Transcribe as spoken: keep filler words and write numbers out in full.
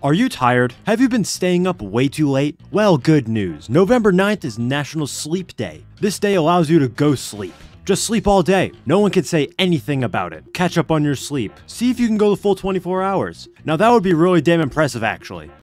Are you tired? Have you been staying up way too late? Well, good news. November ninth is National Sleep Day. This day allows you to go sleep. Just sleep all day. No one can say anything about it. Catch up on your sleep. See if you can go the full twenty-four hours. Now that would be really damn impressive actually.